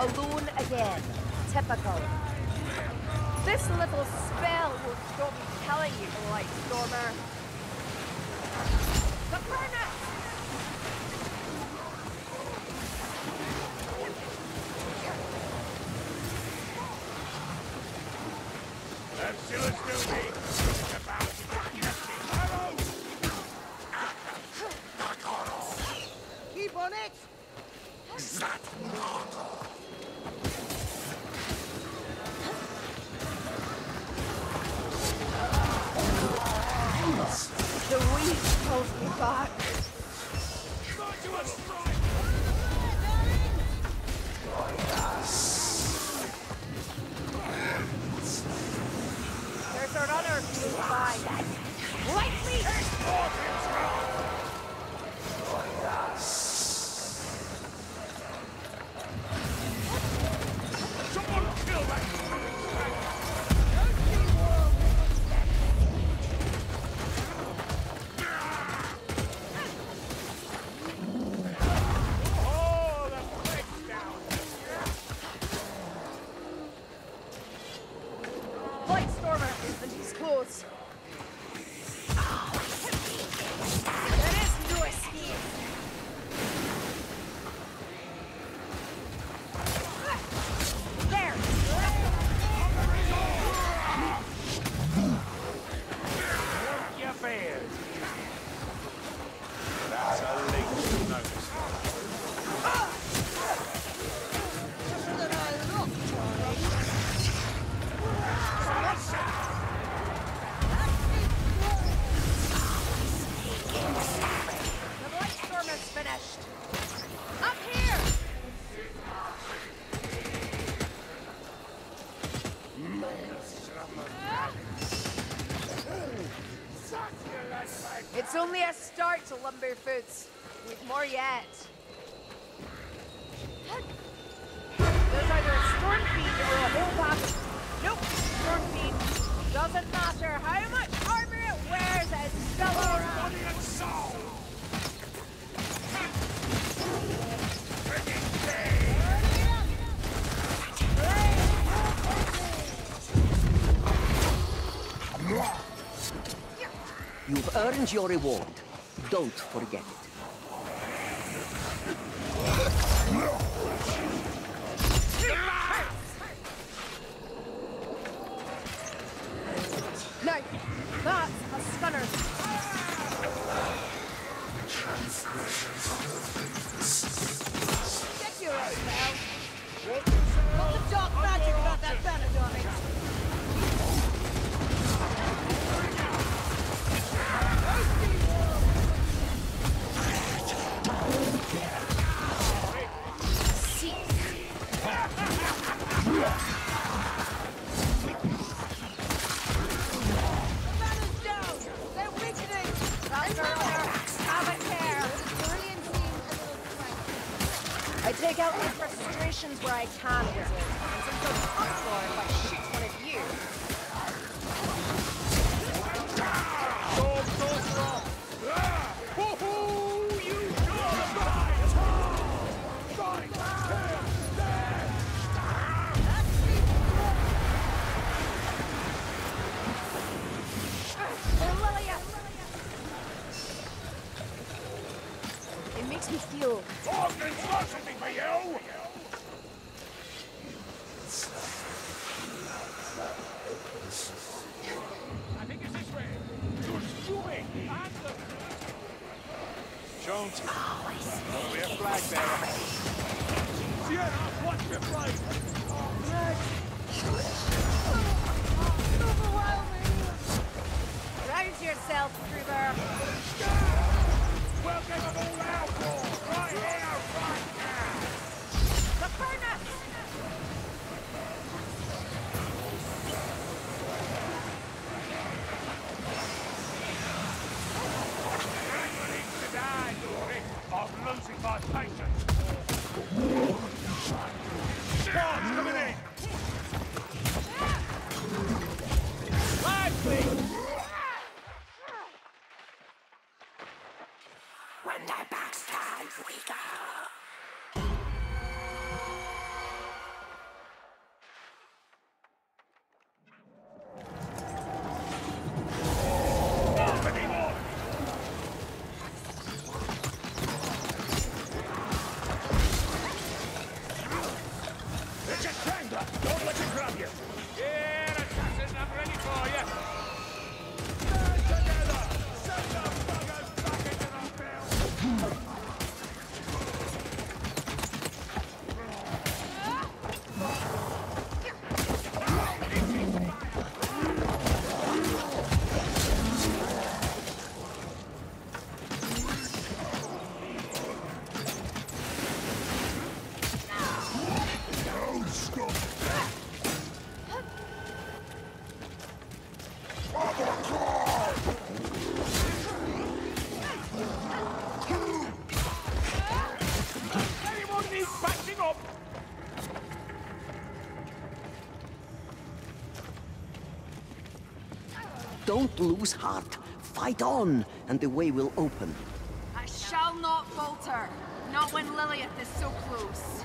alone again. Typical. This little spell will stop me killing you, Blightstormer. The furnace! Keep on it! The weed pulls me back. There's a runner close by. Lightly! Someone kill that! Blightstormer, and he's close. There is no escape. There! Your beard. That's a leech to notice. The Blightstormer's finished. Up here! It's only a start to Lumberfoots. We've more yet. There's either a Stormfiend or a whole pack. Nope, Stormfiend. Doesn't matter how much armor it wears, it's still around. Body and soul! You've earned your reward. Don't forget it. Now, that's a stunner. Get your own spell. Got the dark magic about that banner, darling. I take out my frustrations where I can with it, and sometimes uproar if I shoot one of you. It makes me feel Organs got something for you! I think it's this way. You're stupid! Jones. Don't be a flag bearer. Sienna, watch your flight! rouse yourself, Kruber. We'll get them all out for right here, right now! The furnace! I'm losing my patience. Squad's coming in. Lively! When they backstab, we go. Don't lose heart. Fight on, and the way will open. I shall not falter. Not when Lilith is so close.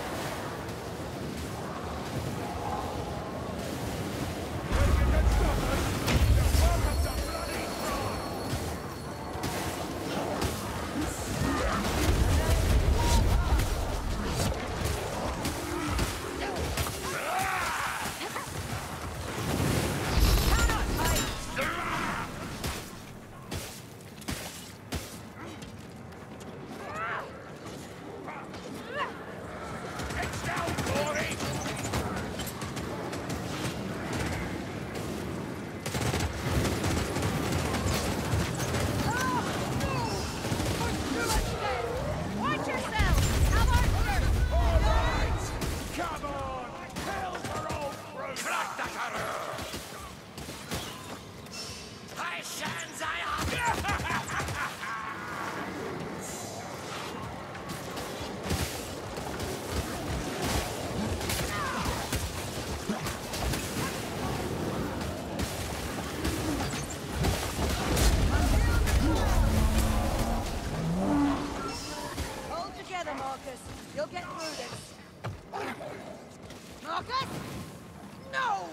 You'll get through this. Marcus? No!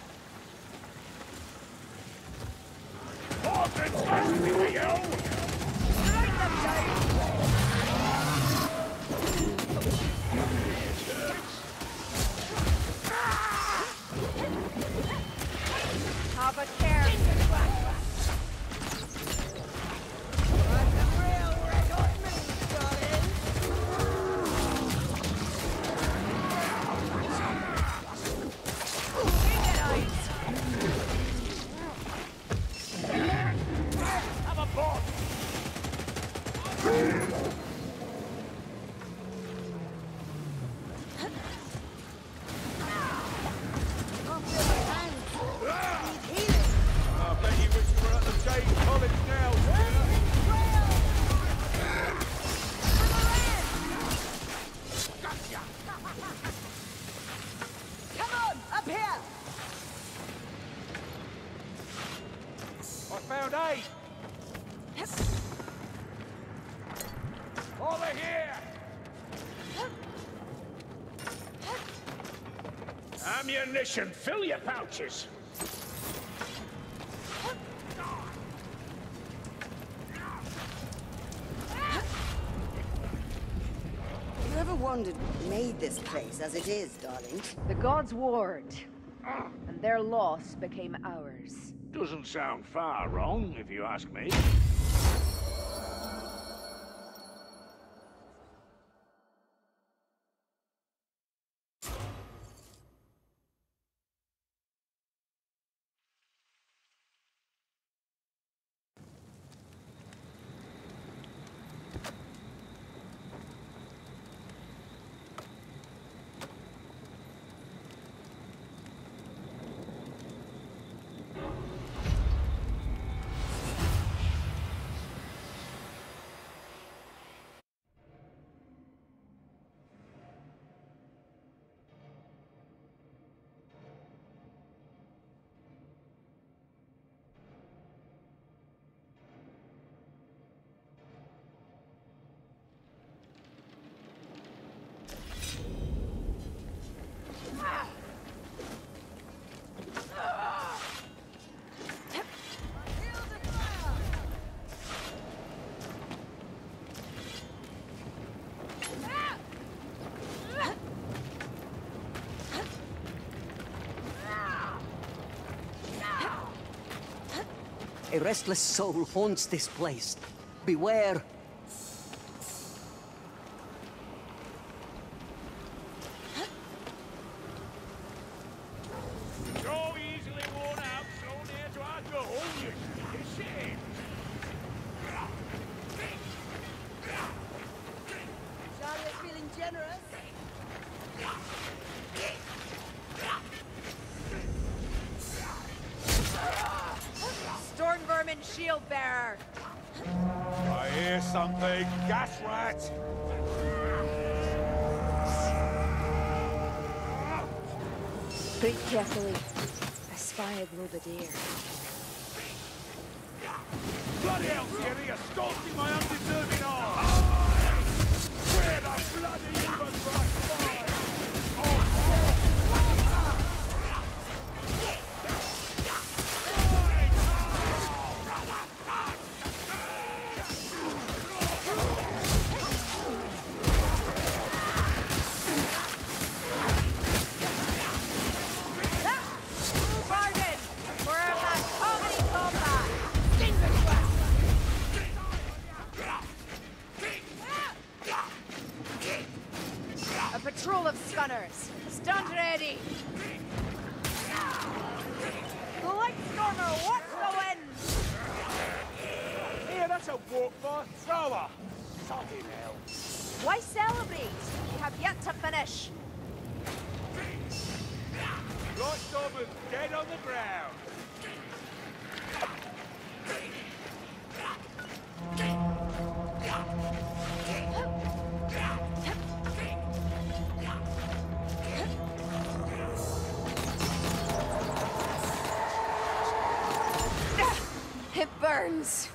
Morgan's asking for you! Strike them down! Have a care. Found aid! Over here! Ammunition, fill your pouches! You ever wondered what made this place as it is, darling? The gods warred, and their loss became ours. Doesn't sound far wrong, if you ask me. A restless soul haunts this place. Beware. So easily worn out, so near to our goal, you shame. Sharia's feeling generous. Storm Vermin Shield Bearer! I hear something, gas rat! Breathe carefully. I spy a Globadier. Bloody hell, Thierry, you're stalking my undeserving arm! Where the bloody human right fire? Bargain! We're in that comedy combat! A patrol of skunners. Stunned ready. The Lightstormer, what's the wind? Here, that's a walk by thrower! Fucking hell! Why celebrate? We have yet to finish. Lightstormer's dead on the ground! It burns.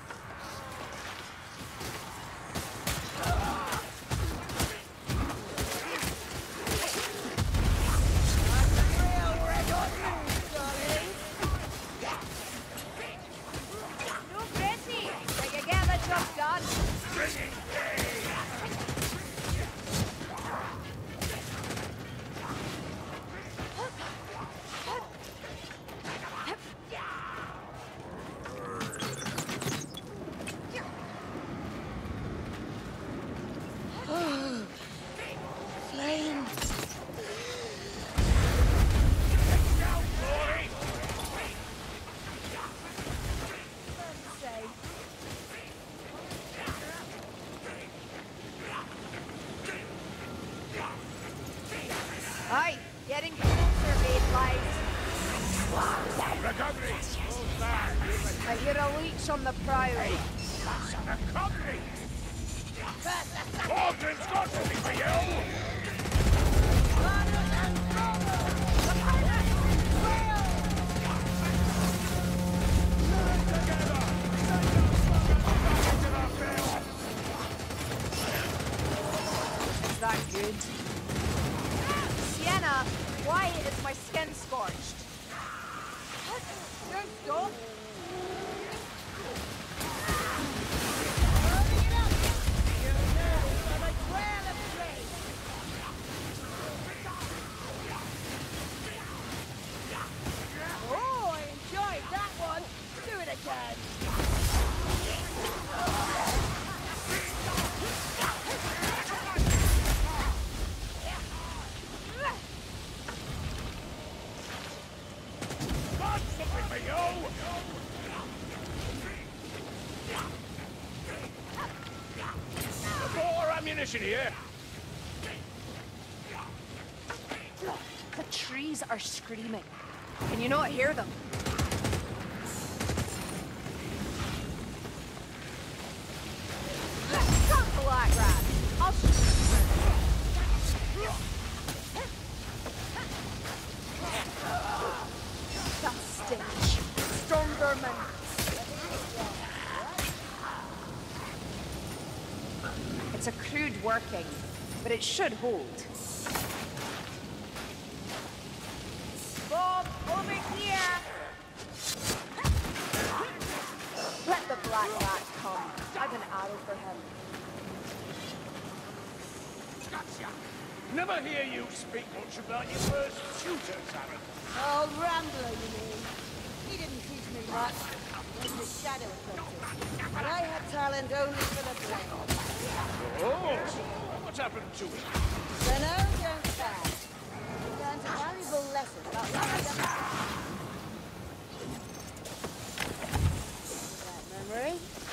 No Gracie, but you get the job done. Flame! Aye, getting closer, mate lies. Recovery! Who's that? I hear a leech on the prow. Recovery! Morgan's got something for you! Is that good? Sienna, why is my skin scorched? Don't stop. Oh, I enjoyed that one. Do it again. Got something for you! More ammunition here! The trees are screaming. Can you not hear them? Come, Black Rat. I'll that stench. Stormvermin. It's a crude working, but it should hold. Bob, over here! Let the Black Rat come. I've an arrow for him. Gotcha! Never hear you speak much about your first shooter, Sarah. Oh, Rambler, you mean? He didn't teach me much. He was a shadow apprentice. But I had talent only for the blade. Oh! What's happened to it? Dunno, don't fast. He learned a valuable lesson about that memory.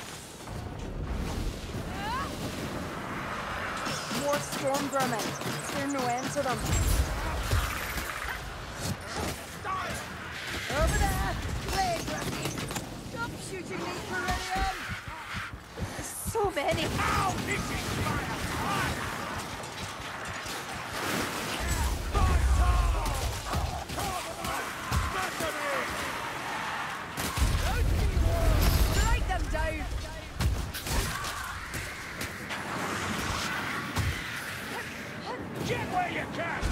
More storm vermin. There's no end to them. Over there! Blade Ruffy! Stop shooting me, Corellium! So many. Ow! This is fire! Fire! Strike them down. can!